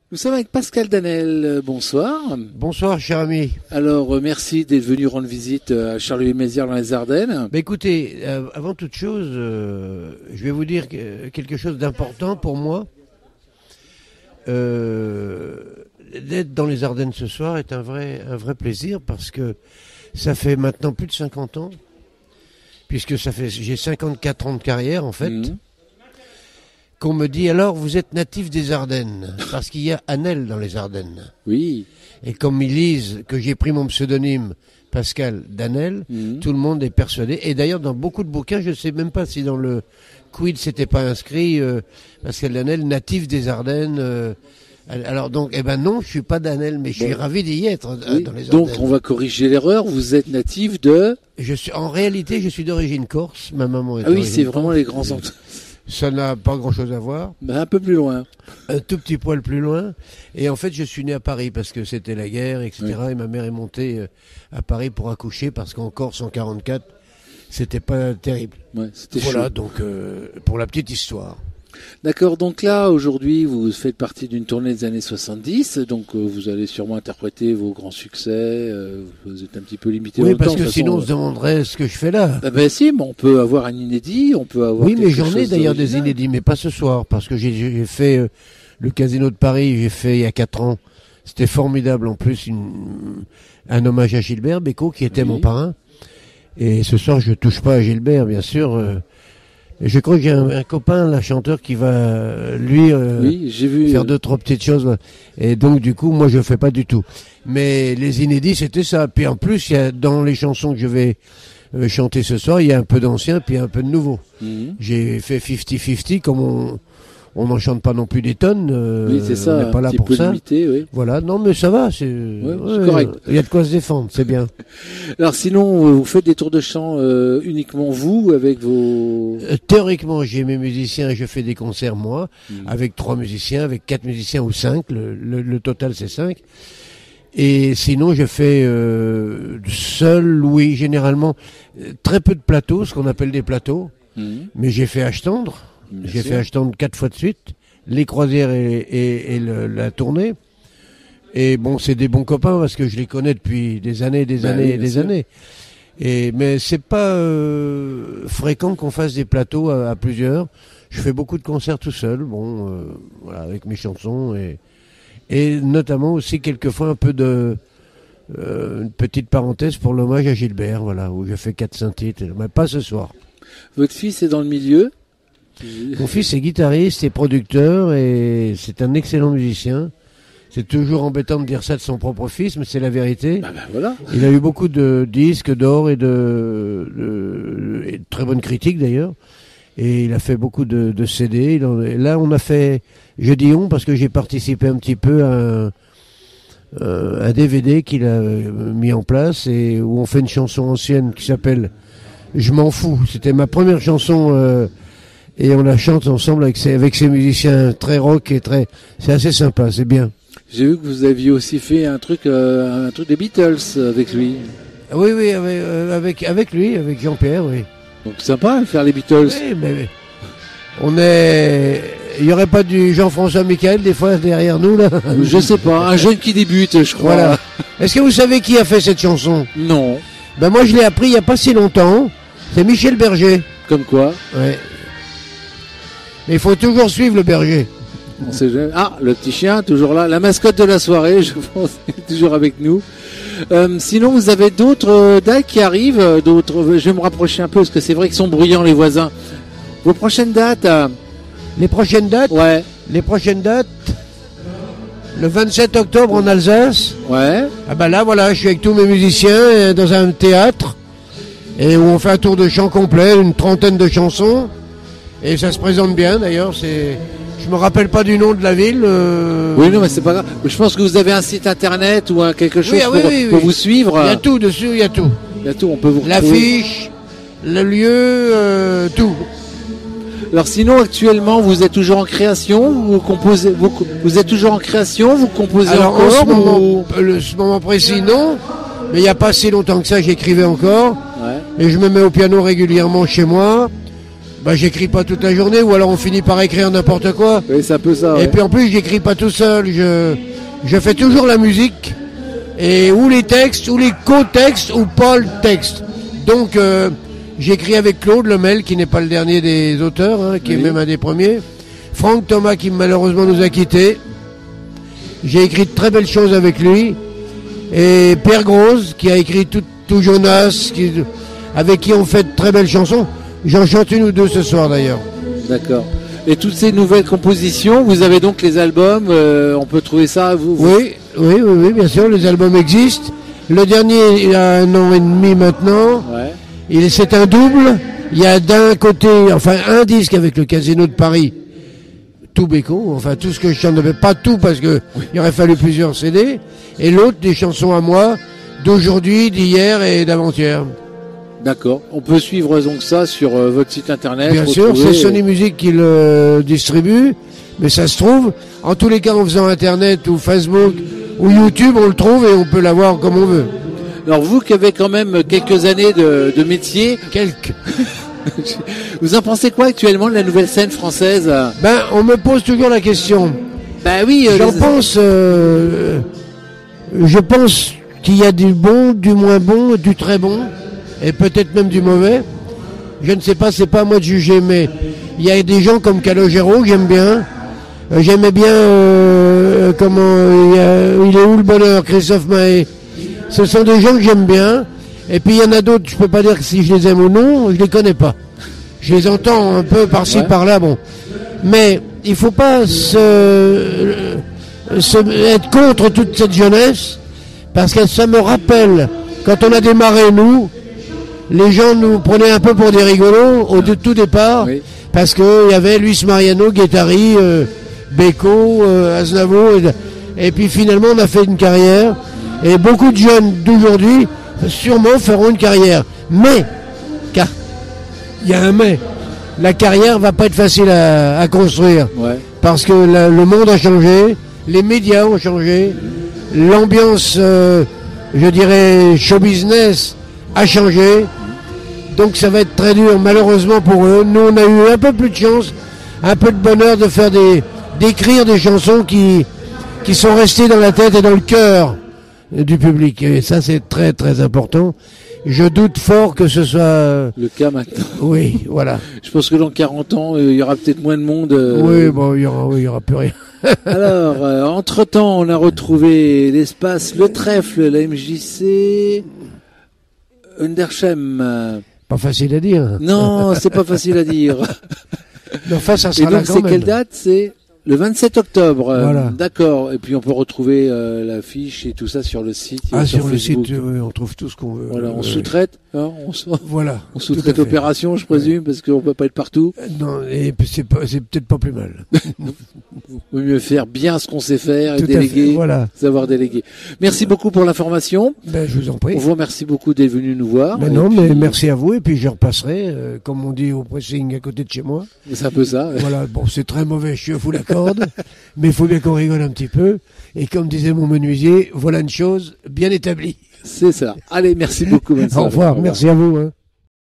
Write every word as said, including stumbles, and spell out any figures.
Nous sommes avec Pascal Danel. Bonsoir. Bonsoir, cher ami. Alors, euh, merci d'être venu rendre visite à Charleville-Mézières dans les Ardennes. Bah, écoutez, euh, avant toute chose, euh, je vais vous dire que, quelque chose d'important pour moi. Euh, d'être dans les Ardennes ce soir est un vrai, un vrai plaisir parce que ça fait maintenant plus de cinquante ans, puisque ça fait, j'ai cinquante-quatre ans de carrière en fait. Mmh. Qu'on me dit alors vous êtes natif des Ardennes parce qu'il y a Anel dans les Ardennes. Oui. Et comme ils lisent que j'ai pris mon pseudonyme Pascal Danel, mmh. tout le monde est persuadé. Et d'ailleurs dans beaucoup de bouquins, je ne sais même pas si dans le quid c'était pas inscrit euh, Pascal Danel, natif des Ardennes. Euh, alors donc, eh ben non, je suis pas Danel, mais je suis bon. ravi d'y être oui. dans les Ardennes. Donc on va corriger l'erreur. Vous êtes natif de. Je suis en réalité, je suis d'origine corse. Ma maman est. Ah oui, c'est vraiment les grands enfants. Ça n'a pas grand-chose à voir. Ben, un peu plus loin. Un tout petit poil plus loin. Et en fait, je suis né à Paris parce que c'était la guerre, et cetera. Oui. Et ma mère est montée à Paris pour accoucher parce qu'en Corse, en quarante-quatre, c'était pas terrible. Ouais, c'était voilà, chaud. donc euh, pour la petite histoire. D'accord, donc là, aujourd'hui, vous faites partie d'une tournée des années soixante-dix, donc euh, vous allez sûrement interpréter vos grands succès, euh, vous êtes un petit peu limité oui, dans le temps. Oui, parce que sinon on se demanderait ce que je fais là. Ah ben si, mais on peut avoir un inédit, on peut avoir Oui, mais j'en ai d'ailleurs d'original. Des inédits, mais pas ce soir, parce que j'ai, j'ai fait euh, le Casino de Paris, j'ai fait il y a quatre ans, c'était formidable en plus, une, un hommage à Gilbert Bécaud, qui était oui. mon parrain, et ce soir je touche pas à Gilbert, bien sûr, euh, je crois que j'ai un, un copain, là, chanteur, qui va, lui, euh, oui, j'ai vu, faire euh... deux, trois petites choses. Et donc, du coup, moi, je fais pas du tout. Mais les inédits, c'était ça. Puis en plus, il y a, dans les chansons que je vais euh, chanter ce soir, il y a un peu d'ancien, puis un peu de nouveau. Mm-hmm. J'ai fait cinquante cinquante, comme on on n'en chante pas non plus des tonnes. Euh, oui, c'est ça. On n'est pas là pour ça. Limité, oui. Voilà. Non, mais ça va. C'est, ouais, ouais, c'est correct. Il y a de quoi se défendre. C'est bien. Alors, sinon, vous faites des tours de chant euh, uniquement vous, avec vos... Euh, théoriquement, j'ai mes musiciens et je fais des concerts, moi, mmh. avec trois musiciens, avec quatre musiciens ou cinq. Le, le, le total, c'est cinq. Et sinon, je fais euh, seul, oui, généralement, très peu de plateaux, ce qu'on appelle des plateaux. Mmh. Mais j'ai fait H-Tendre. Bien j'ai sûr. fait H-Tendre quatre fois de suite. Les croisières et, et, et le, la tournée. Et bon, c'est des bons copains parce que je les connais depuis des années, des ben années oui, et des sûr. années. Et mais c'est pas euh, fréquent qu'on fasse des plateaux à, à plusieurs. Je fais beaucoup de concerts tout seul, bon, euh, voilà, avec mes chansons et et notamment aussi quelquefois un peu de euh, une petite parenthèse pour l'hommage à Gilbert, voilà, où je fais quatre cinq titres, mais pas ce soir. Votre fils est dans le milieu? Mon fils est guitariste et producteur et c'est un excellent musicien. C'est toujours embêtant de dire ça de son propre fils, mais c'est la vérité. Bah ben voilà. Il a eu beaucoup de disques d'or et de, de, et de très bonnes critiques d'ailleurs. Et il a fait beaucoup de, de C D. Il en, et là, on a fait, je dis on parce que j'ai participé un petit peu à un, un D V D qu'il a mis en place et où on fait une chanson ancienne qui s'appelle Je m'en fous. C'était ma première chanson. Euh, et on la chante ensemble avec ses, avec ses musiciens très rock et très, c'est assez sympa, c'est bien. J'ai vu que vous aviez aussi fait un truc, euh, un truc des Beatles avec lui. Oui, oui, avec, euh, avec, avec lui, avec Jean-Pierre, oui. Donc sympa de faire les Beatles. Oui, mais on est, il y aurait pas du Jean-François Michael des fois derrière nous là. Je sais pas, un jeune qui débute, je crois. Voilà. Est-ce que vous savez qui a fait cette chanson? Non. Ben moi je l'ai appris il y a pas si longtemps. C'est Michel Berger. Comme quoi? Ouais. Mais il faut toujours suivre le berger. On sait jamais. Ah, le petit chien, toujours là. La mascotte de la soirée, je pense, toujours avec nous. Euh, sinon, vous avez d'autres euh, dates qui arrivent, euh, d'autres. Je vais me rapprocher un peu parce que c'est vrai qu'ils sont bruyants les voisins. Vos prochaines dates euh... Les prochaines dates Ouais. Les prochaines dates le vingt-sept octobre en Alsace. Ouais. Ah ben là, voilà, je suis avec tous mes musiciens euh, dans un théâtre et où on fait un tour de chant complet, une trentaine de chansons. Et ça se présente bien d'ailleurs, c'est. Je me rappelle pas du nom de la ville. Euh... Oui, non, mais c'est pas grave. Je pense que vous avez un site internet ou un quelque chose oui, pour, oui, oui, pour oui. vous suivre. Il y a tout dessus, il y a tout. Il y a tout, on peut vous retrouver. L'affiche, le lieu, euh, tout. Alors sinon, actuellement, vous êtes toujours en création, vous composez, vous, vous êtes toujours en création, vous composez Alors, encore. en ce, ou... moment, le, ce moment précis, non. Mais il n'y a pas si longtemps que ça, j'écrivais encore. Ouais. Et je me mets au piano régulièrement chez moi. Bah, j'écris pas toute la journée, ou alors on finit par écrire n'importe quoi. Oui, c'est un peu ça. Et Ouais. puis en plus, j'écris pas tout seul. Je, je fais toujours la musique, et ou les textes, ou les co-textes, ou pas le texte. Donc, euh, j'écris avec Claude Lemel, qui n'est pas le dernier des auteurs, hein, qui oui. est même un des premiers. Franck Thomas, qui malheureusement nous a quittés. J'ai écrit de très belles choses avec lui. Et Pierre Grosse, qui a écrit tout, tout Jonas, qui, avec qui on fait de très belles chansons. J'en chante une ou deux ce soir d'ailleurs. D'accord. Et toutes ces nouvelles compositions, vous avez donc les albums, euh, on peut trouver ça vous, vous... Oui, oui, oui, oui, bien sûr, les albums existent. Le dernier, il y a un an et demi maintenant. Ouais. Il, c'est un double. Il y a d'un côté, enfin, un disque avec le Casino de Paris, tout Beko, enfin tout ce que je chante, pas tout parce que oui. il aurait fallu plusieurs C D. Et l'autre, des chansons à moi, d'aujourd'hui, d'hier et d'avant-hier. D'accord. On peut suivre donc ça sur euh, votre site internet. Bien sûr, c'est Sony Music qui le distribue, mais ça se trouve, en tous les cas en faisant internet ou Facebook ou YouTube, on le trouve et on peut l'avoir comme on veut. Alors vous qui avez quand même quelques années de, de métier, quelques. Vous en pensez quoi actuellement de la nouvelle scène française? Ben, on me pose toujours la question. Ben oui. Euh, J'en les... pense. Euh, je pense qu'il y a du bon, du moins bon, du très bon. Et peut-être même du mauvais. Je ne sais pas, c'est pas à moi de juger, mais il y a des gens comme Calogero que j'aime bien. Euh, J'aimais bien euh, comment il, a, il est où le bonheur, Christophe Maé. Ce sont des gens que j'aime bien. Et puis il y en a d'autres, je peux pas dire si je les aime ou non, je les connais pas. Je les entends un peu par-ci, ouais. par-là, bon. Mais il faut pas se, se être contre toute cette jeunesse, parce que ça me rappelle quand on a démarré nous. Les gens nous prenaient un peu pour des rigolos au de, tout départ, oui. parce qu'il y avait Luis Mariano, Guettari, euh, Beko, euh, Aznavour, et, et puis finalement on a fait une carrière, et beaucoup de jeunes d'aujourd'hui sûrement feront une carrière. Mais, car il y a un mais, la carrière va pas être facile à, à construire, ouais. parce que la, le monde a changé, les médias ont changé, l'ambiance, euh, je dirais, show business a changé, donc ça va être très dur malheureusement pour eux. Nous on a eu un peu plus de chance, un peu de bonheur de faire des, d'écrire des chansons qui, qui sont restées dans la tête et dans le cœur du public, et ça c'est très très important. Je doute fort que ce soit le cas maintenant. Oui, voilà. Je pense que dans quarante ans, euh, il y aura peut-être moins de monde. Euh... Oui, bon, il y aura, oui, il y aura plus rien. Alors, euh, entre-temps, on a retrouvé l'espace Le Trèfle, la M J C, Undershem. Pas facile à dire. Non, c'est pas facile à dire. Mais enfin, ça sera et là donc, quand c'est même. quelle date? C'est le vingt-sept octobre. Voilà. D'accord. Et puis, on peut retrouver euh, l'affiche et tout ça sur le site. Ah, sur, sur le Facebook. site, oui, on trouve tout ce qu'on veut. Voilà, on euh, sous-traite. Hein, on s- voilà. On sous-traite opération, je présume, ouais. parce qu'on peut pas être partout. Euh, non, et c'est, pas, c'est peut-être pas plus mal. Il vaut mieux faire bien ce qu'on sait faire et tout déléguer. Voilà. Savoir déléguer. Merci voilà. beaucoup pour l'information. Ben, je vous en prie. On vous remercie beaucoup d'être venu nous voir. Ben non, puis... mais merci à vous. Et puis je repasserai, euh, comme on dit au pressing à côté de chez moi. C'est un peu ça. Ouais. Voilà, bon, c'est très mauvais, je vous l'accorde. Mais il faut bien qu'on rigole un petit peu. Et comme disait mon menuisier, voilà une chose bien établie. C'est ça. Allez, merci beaucoup. Au revoir, merci à vous. Hein.